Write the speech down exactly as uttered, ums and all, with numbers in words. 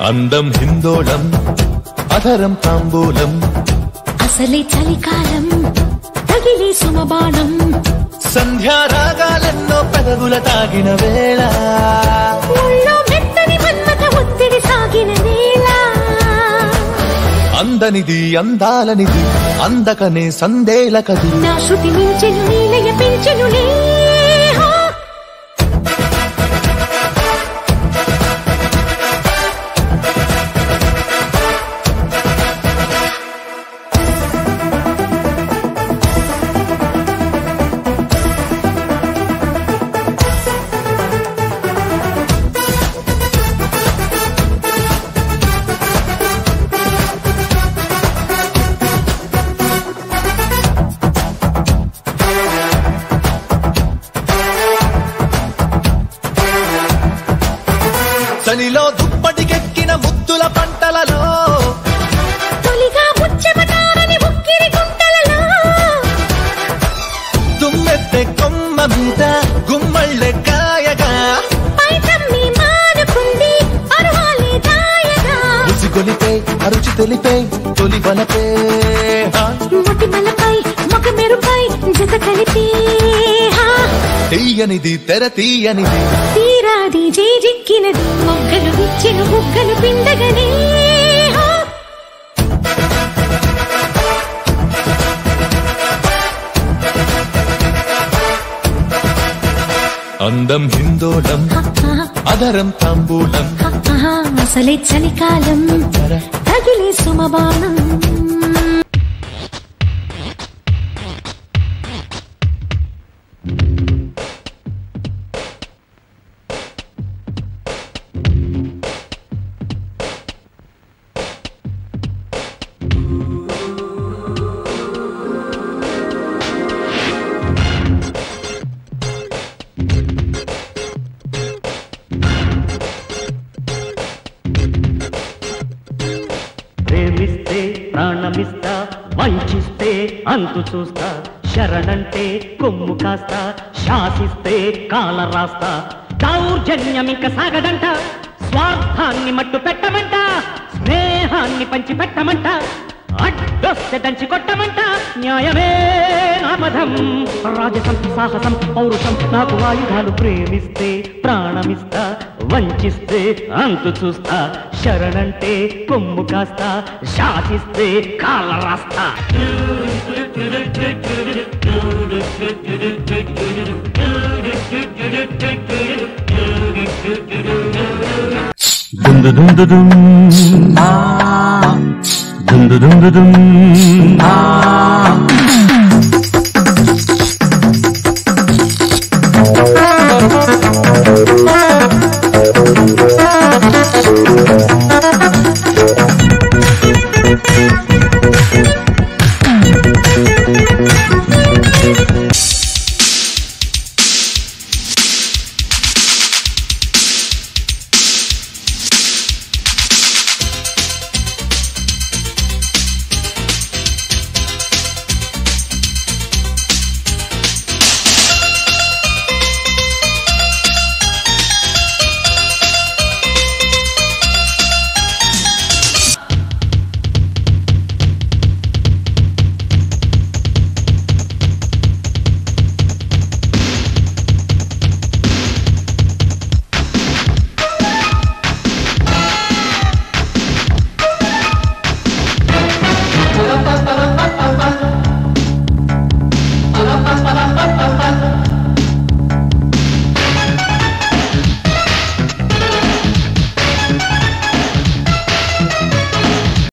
అందం హిందోళం అధరం తాంబూలం అసలే చలికాలం తగిలే సుమబాణం సంధ్యారాగాలెన్నో పెదవుల తాగిన వేళ ఊళ్ళో మెత్తని మన్మథ ఒత్తిడి సాగిన వేళ అందనిది అందాలనిది అందకనే సందేలకది నా శృతి మించెను నీలయ పెంచెనులే చలిలో దుప్పటికెక్కిన ముద్దుల పంటలలో తొలిగా ముచ్చెమటారని ఉక్కిరి గుంటలలో తుమ్మెత్తే కొమ్మ మీద గుమ్మళ్ళె కాయగా పైకమ్మి మానుకుంది అరువాలే దాయగా ఉసిగొలిపే అరుచి తెలిపే తొలి బలపే మొటి మలపై మొగ మెరుపై జత కలిపే తీయనిది తెర తీయనిది తీరాది జేజిక్కినది మొగ్గలు విచ్చిన బుగ్గలు పిండగనే అందం హిందోళం అధరం తాంబూలం అసలే చలికాలం తగిలే సుమబాణం ప్రేమిస్తే ప్రాణమిస్తా వంచిస్తే అంతు చూస్తా శరణంటే కొమ్ము కాస్తా శాసిస్తే కాల రాస్తా దౌర్జన్యమింక సాగదంట స్వార్థాన్ని మట్టు పెట్టమంట స్నేహాన్ని పంచి పెట్టమంట అడ్డొస్తే దంచి కొట్టమంట న్యాయమే నామధం రాజసం సాహసం పౌరుషం నాకు ఆయుధాలు ప్రేమిస్తే ప్రాణమిస్తా వంచిస్తే అంతు చూస్తా శరణంటే కొమ్ము కాస్తా శాసిస్తే కాళ్ళ రాస్తా దుందు దుందు దుమ్ దుందు దుందు దుమ్